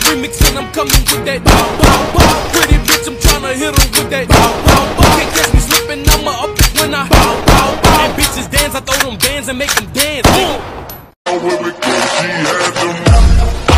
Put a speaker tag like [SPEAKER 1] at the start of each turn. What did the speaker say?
[SPEAKER 1] remix and I'm coming with that pretty bitch, I'm tryna hit her with that can't catch me slipping, I'ma up it when I and bitches dance, I throw them bands and make them dance.
[SPEAKER 2] She had them